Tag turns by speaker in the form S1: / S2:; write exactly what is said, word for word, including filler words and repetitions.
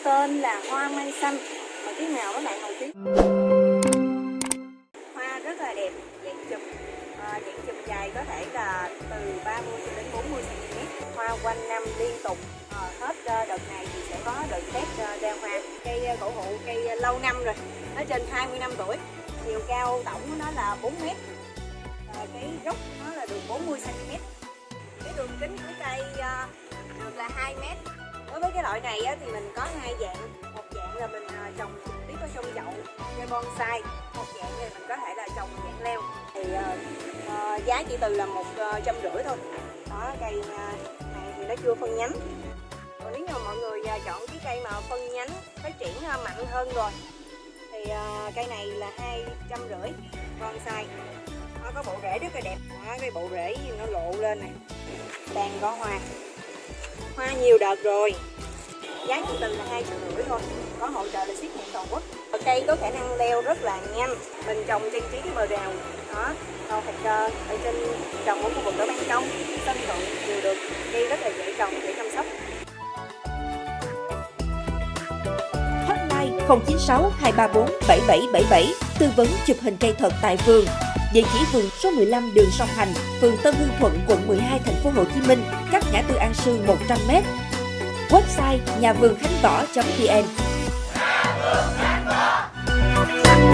S1: tên là hoa mai xanh, mà cái màu nó lại màu tím. Hoa rất là đẹp, dạng chùm, à, dạng chùm dài có thể là từ ba mươi cho đến bốn mươi xăng ti mét. Hoa quanh năm liên tục, à, hết đợt này thì sẽ có đợt khác ra hoa. Cây cổ thụ cây lâu năm rồi, nó trên hai mươi năm tuổi, chiều cao tổng của nó là bốn mét, à, cái gốc nó là được bốn mươi xăng ti mét. Cái đường kính của cây à, được là hai mét. Đối với cái loại này á, thì mình có hai dạng, một dạng là mình à, trồng trực tiếp ở trong chậu cây bonsai, một dạng thì mình có thể là trồng dạng leo. Thì à, à, giá chỉ từ là một trăm rưỡi thôi. Đó, cây à, này thì nó chưa phân nhánh. Còn nếu như mà mọi người à, chọn cái cây mà phân nhánh phát triển à, mạnh hơn rồi thì à, cây này là hai trăm rưỡi bonsai. Nó có bộ rễ rất là đẹp. Đó, cái bộ rễ nó lộ lên này, đang có hoa. Hoa nhiều đợt rồi, giá chỉ từ là hai triệu rưỡi thôi, có hỗ trợ là ship toàn quốc. Cây có khả năng leo rất là nhanh, mình trồng trang trí cái bờ rào, đó, hoặc ở trên trồng ở khu vực ở ban công, sân thượng đều được, cây rất là dễ trồng, dễ chăm sóc.
S2: Hotline không chín sáu hai ba bốn bảy bảy bảy bảy, tư vấn chụp hình cây thật tại vườn. Địa chỉ vườn số mười lăm đường Song Hành, phường Tân Hưng Thuận, quận mười hai, thành phố Hồ Chí Minh, cách ngã tư An Sương một trăm mét. Website nhà vườn khánh võ chấm vn.